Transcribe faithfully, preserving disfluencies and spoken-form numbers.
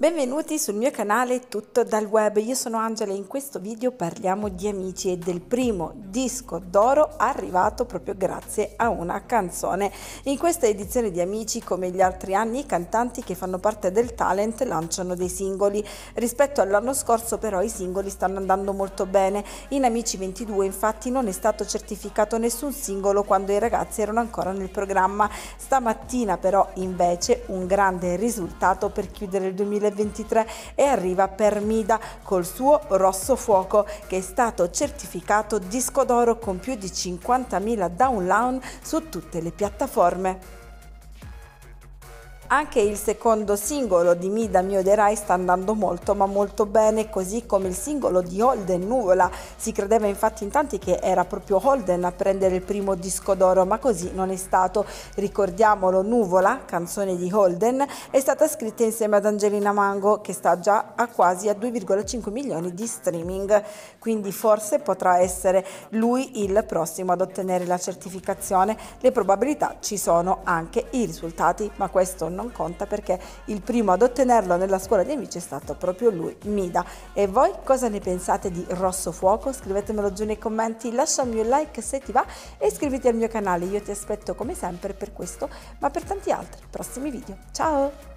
Benvenuti sul mio canale Tutto dal Web, io sono Angela e in questo video parliamo di Amici e del primo disco d'oro arrivato proprio grazie a una canzone. In questa edizione di Amici, come gli altri anni, i cantanti che fanno parte del talent lanciano dei singoli. Rispetto all'anno scorso però i singoli stanno andando molto bene. In Amici ventidue infatti non è stato certificato nessun singolo quando i ragazzi erano ancora nel programma. Stamattina però invece un grande risultato per chiudere il duemilaventitré e arriva per Mida col suo Rosso Fuoco, che è stato certificato disco d'oro con più di cinquantamila download su tutte le piattaforme. Anche il secondo singolo di Mida, Mi odierai, sta andando molto ma molto bene, così come il singolo di Holden, Nuvola. Si credeva infatti in tanti che era proprio Holden a prendere il primo disco d'oro, ma così non è stato. Ricordiamolo, Nuvola, canzone di Holden, è stata scritta insieme ad Angelina Mango, che sta già a quasi a due virgola cinque milioni di streaming, quindi forse potrà essere lui il prossimo ad ottenere la certificazione. Le probabilità ci sono, anche i risultati, ma questo non conta perché il primo ad ottenerlo nella scuola di Amici è stato proprio lui, Mida. E voi cosa ne pensate di Rosso Fuoco? Scrivetemelo giù nei commenti, lasciami un like se ti va e iscriviti al mio canale. Io ti aspetto come sempre per questo, ma per tanti altri prossimi video. Ciao!